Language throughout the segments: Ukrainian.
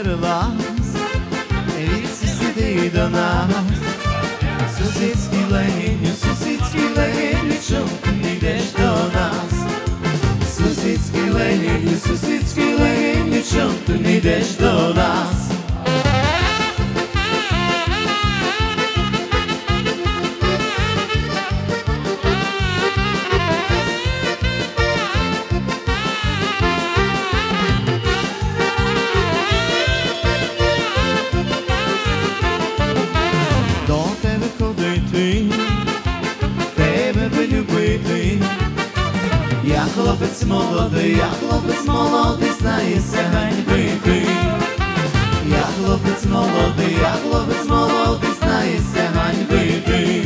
перелаз, віці сиди до нас. Сусідський легень, чому ти не йдеш до нас? Сусідський легень, чому ти не йдеш до нас? хлопець молодий, знається ганьбити. Я хлопець молодий, знається ганьбити.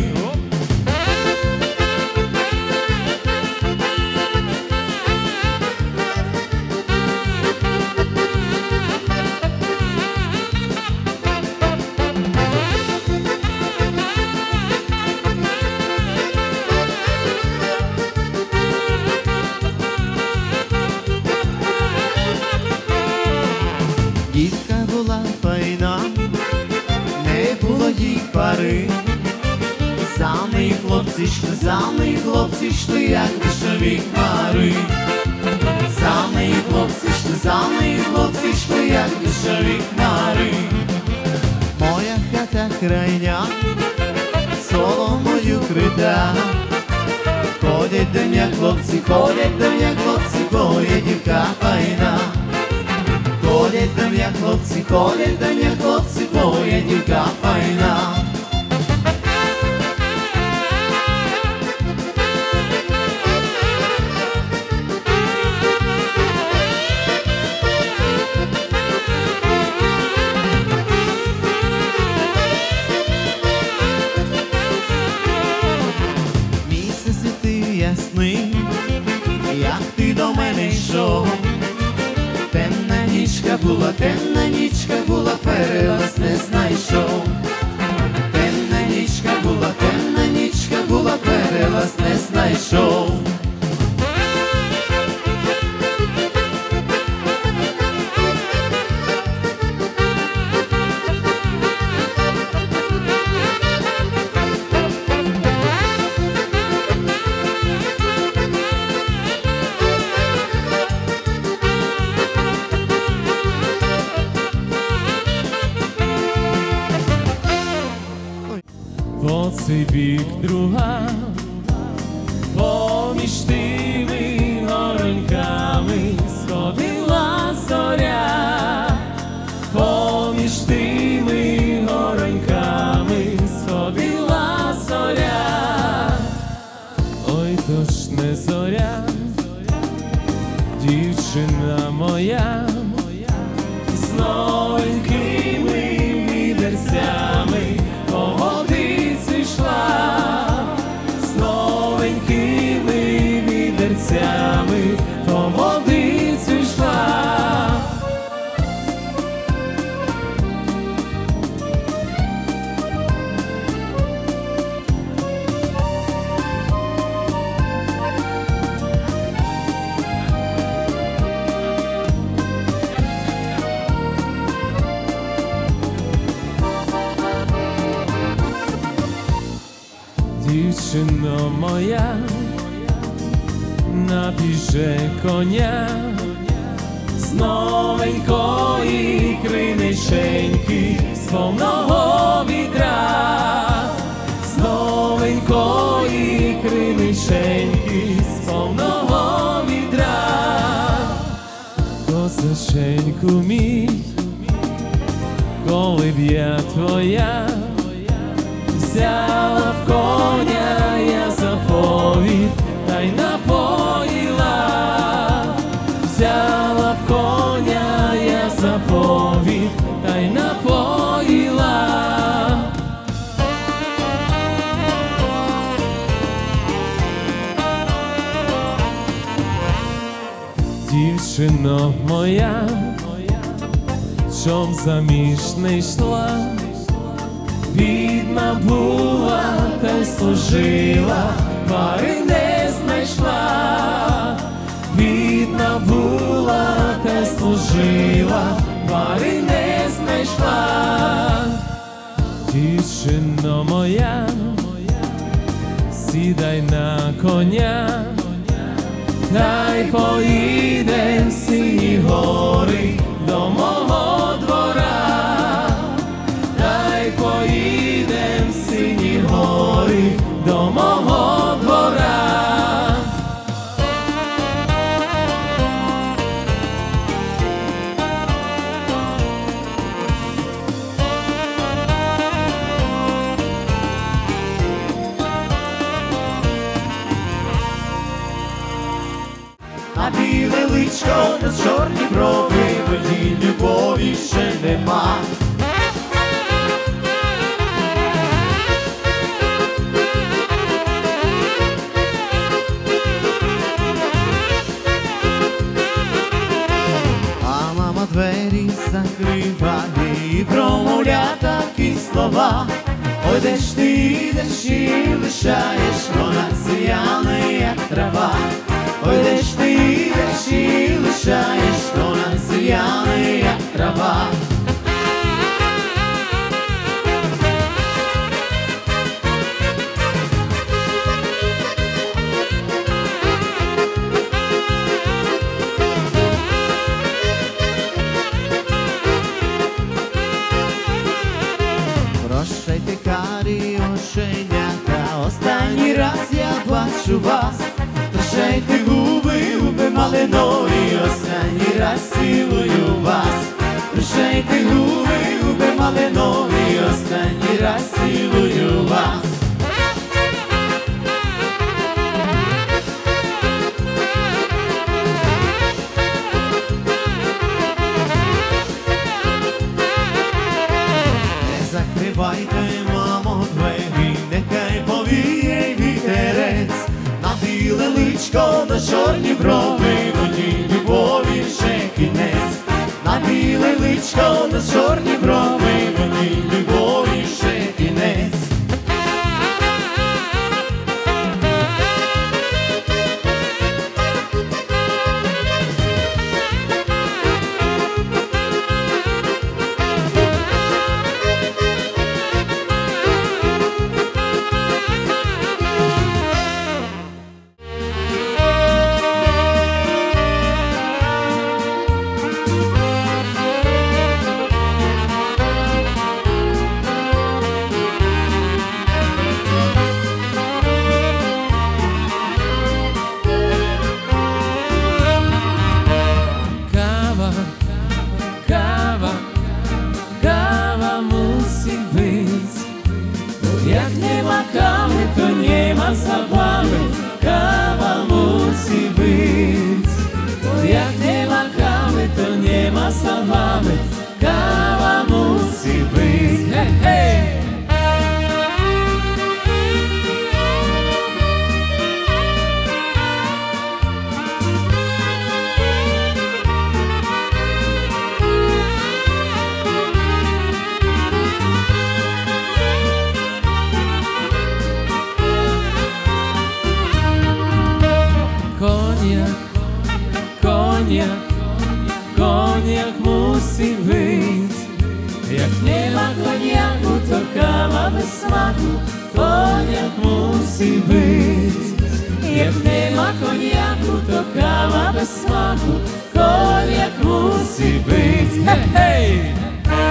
Дівка була файна, не було їй пари. За неї хлопці йшли, як дощові хмари. За неї хлопці йшли, як дощові хмари. Моя хата крайня, соломою крита. Ходять до мене хлопці, бо є дівка файна. Ходять до мене хлопці, бо є дівка файна. Місяць світив ясний, як ти до мене йшов. Темна нічка була, перелаз не знайшов. Темна нічка була, перелаз не знайшов. По цей бік друга, поміж тими гороньками сходила зоря. Поміж тими гороньками сходила зоря. Ой, то ж не зоря, дівчина моя, з новенькими відерцями по водиці йшла, з новенькими відерцями по водиці йшла. Дівчино моя, напіже коня, з новенької криниченьки, з повного відра, з новенької криниченьки, з повного відра. Козаченьку мій, коли б я твоя взяла в коня я заповідь, та й напоїла. Взяла в коня я заповідь, та й напоїла. Дівчино моя, чом заміж не йшла, бідна була, та й служила, пари не знайшла. Бідна була, та й служила, пари не маєш план. Дівчино моя, сідай на коня, та й поїдем в сині гори до мого двора, та й поїдем в сині гори до мого двора. А біле личко на чорні брови, моїй любові ще нема. А мама двері закриває і промовля такі слова. Ой, де ж ти йдеш і лишаєш, вона зіяне, як трава. Ой, де ж ти йдеш і лишаєш, вона зіяне, як трава. Прощайте, карі оченята, останній раз я бачу вас. Прощайте, губи малинові, останній раз цілую вас. Прощайте, губи малинові, останній раз цілую вас. Не закривайте, мамо, двері, нехай повіє вітерець. На біле личко, на чорні брови, моїй любові ще кінець. На біле личко, на чорні брови, моїй любові ще кінець. Zabawy, kawa musi być. Bo jak nie ma kawy, to nie ma zabawy. Kawa musi być. Hej, hej! Koniak musi być. Jak nie ma koniaku, to kawa bez smaku. Koniak musi być. Jak nie ma koniaku, to kawa bez smaku. Koniak musi być. Hej, hej!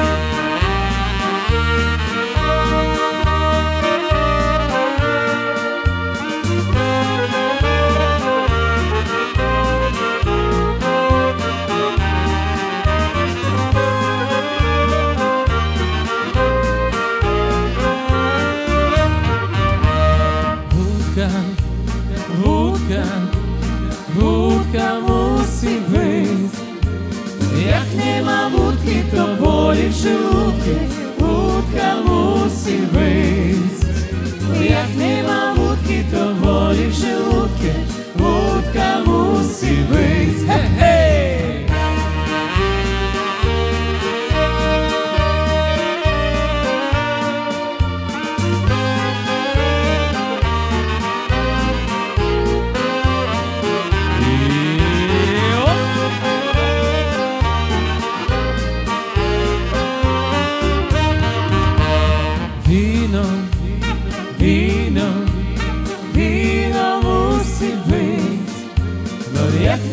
Wódka musi być. Jak nie ma wódki, to boli w żołądku. Wódka musi być. Jak nie ma wódki, to boli w żołądku. Wódka musi być. Hej, hej!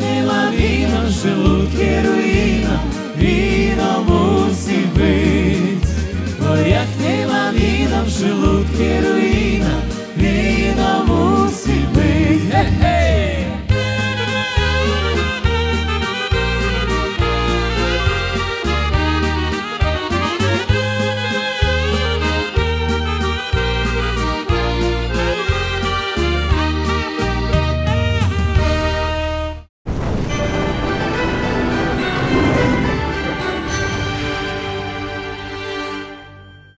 nie ma wina w żołądku ruina, wino musi być. Bo jak nie ma wina w żołądku ruina,